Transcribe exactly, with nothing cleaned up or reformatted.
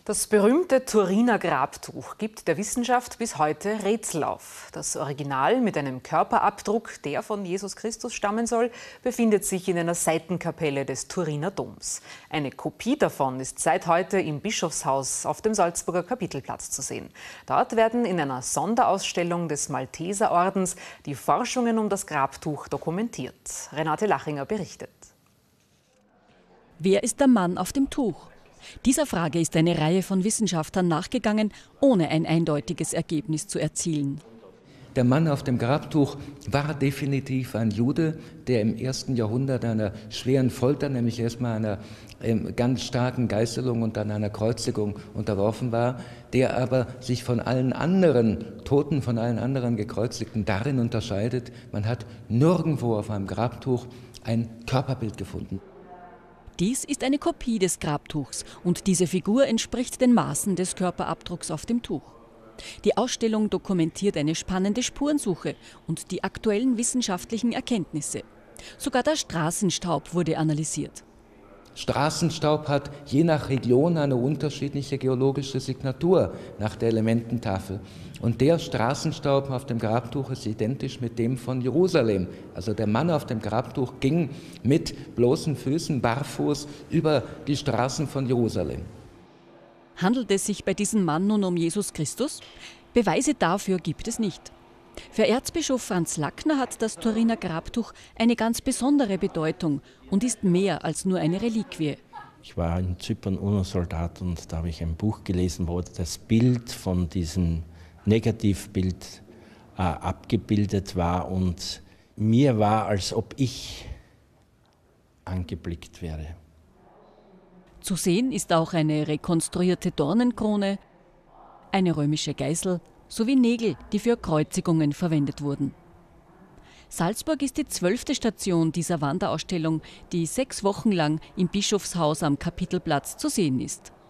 Das berühmte Turiner Grabtuch gibt der Wissenschaft bis heute Rätsel auf. Das Original mit einem Körperabdruck, der von Jesus Christus stammen soll, befindet sich in einer Seitenkapelle des Turiner Doms. Eine Kopie davon ist seit heute im Bischofshaus auf dem Salzburger Kapitelplatz zu sehen. Dort werden in einer Sonderausstellung des Malteserordens die Forschungen um das Grabtuch dokumentiert. Renate Lachinger berichtet. Wer ist der Mann auf dem Tuch? Dieser Frage ist eine Reihe von Wissenschaftlern nachgegangen, ohne ein eindeutiges Ergebnis zu erzielen. Der Mann auf dem Grabtuch war definitiv ein Jude, der im ersten Jahrhundert einer schweren Folter, nämlich erstmal einer ähm, ganz starken Geißelung und dann einer Kreuzigung unterworfen war, der aber sich von allen anderen Toten, von allen anderen Gekreuzigten darin unterscheidet, man hat nirgendwo auf einem Grabtuch ein Körperbild gefunden. Dies ist eine Kopie des Grabtuchs und diese Figur entspricht den Maßen des Körperabdrucks auf dem Tuch. Die Ausstellung dokumentiert eine spannende Spurensuche und die aktuellen wissenschaftlichen Erkenntnisse. Sogar der Straßenstaub wurde analysiert. Straßenstaub hat je nach Region eine unterschiedliche geologische Signatur nach der Elemententafel. Und der Straßenstaub auf dem Grabtuch ist identisch mit dem von Jerusalem. Also der Mann auf dem Grabtuch ging mit bloßen Füßen, barfuß, über die Straßen von Jerusalem. Handelt es sich bei diesem Mann nun um Jesus Christus? Beweise dafür gibt es nicht. Für Erzbischof Franz Lackner hat das Turiner Grabtuch eine ganz besondere Bedeutung und ist mehr als nur eine Reliquie. Ich war in Zypern UNO-Soldat und da habe ich ein Buch gelesen, wo das Bild von diesem Negativbild äh, abgebildet war und mir war, als ob ich angeblickt wäre. Zu sehen ist auch eine rekonstruierte Dornenkrone, eine römische Geißel sowie Nägel, die für Kreuzigungen verwendet wurden. Salzburg ist die zwölfte Station dieser Wanderausstellung, die sechs Wochen lang im Bischofshaus am Kapitelplatz zu sehen ist.